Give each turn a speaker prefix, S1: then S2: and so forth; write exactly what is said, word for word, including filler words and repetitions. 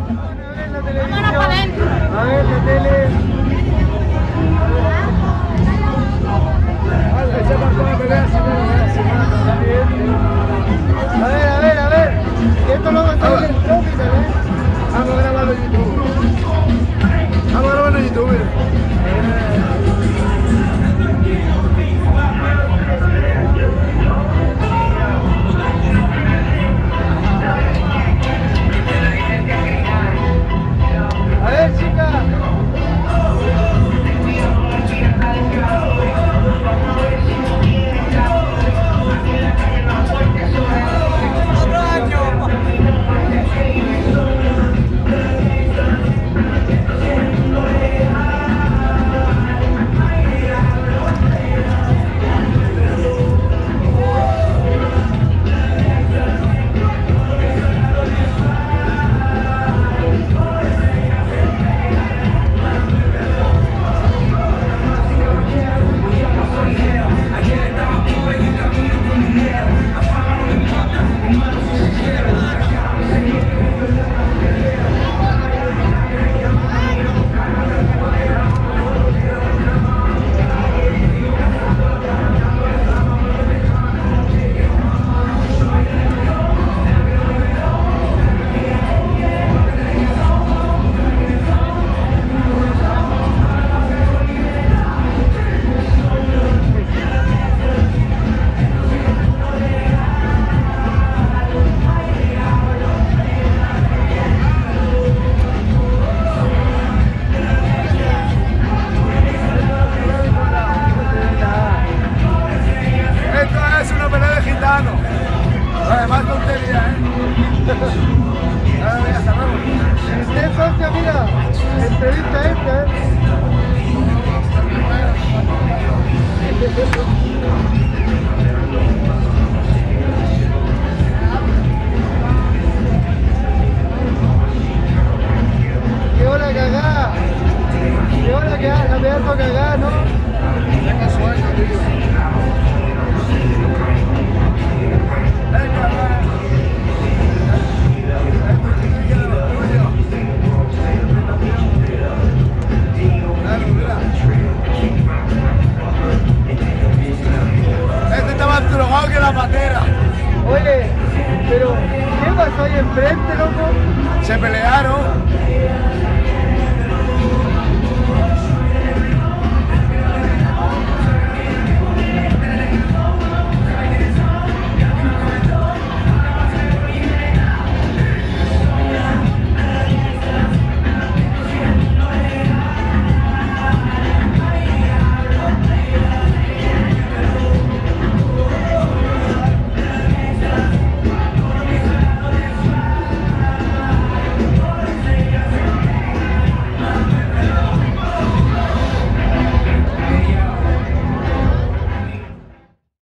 S1: Vámonos para adentro.
S2: A ver, la tele. Esa para pegar, si no, se mata, está bien. A ver, a ver, a ver. Esto lo vamos a hacer en el shopping, ¿eh? Vamos a grabarlo en YouTube. Vamos a grabarlo en YouTube. A ver, chicas. Además tontería, ¿eh? Ahora voy a cerrarlo. Usted, socio, mira, entrevista esta, ¿eh? ¡Qué hora cagada! ¡Qué hora que la pedazo cagada, ¿no? Tengo sueño, tío. Este está más drogado que la patera. Oye, pero ¿qué pasó ahí enfrente, loco? Se pelearon.